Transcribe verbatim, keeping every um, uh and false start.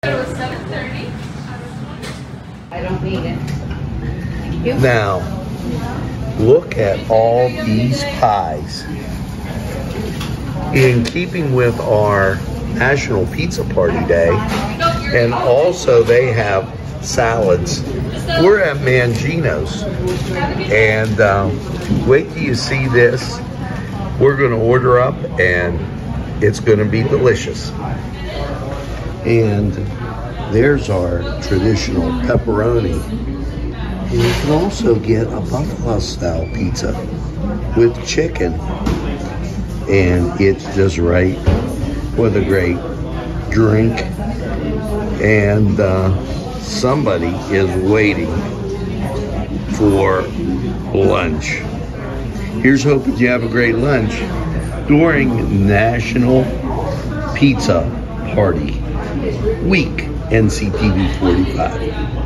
It was seven thirty. I don't need it. Thank you. Now, look at all these pies. In keeping with our National Pizza Party Day, and also they have salads. We're at Mangino's, and um, wait till you see this. We're going to order up, and it's going to be delicious. And there's our traditional pepperoni. And you can also get a buffalo style pizza with chicken. And it's just right with a great drink. And uh, somebody is waiting for lunch. Here's hoping you have a great lunch during National Pizza Party Week, N C T V forty-five.